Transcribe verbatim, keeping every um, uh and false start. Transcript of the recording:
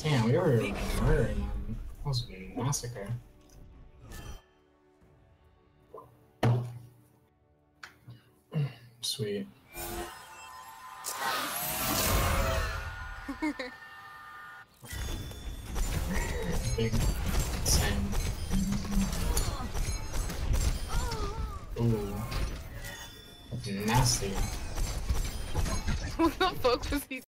Damn, we were murdering them. That was a massacre. Sweet. Big Sam. Ooh. Nasty. What the fuck was he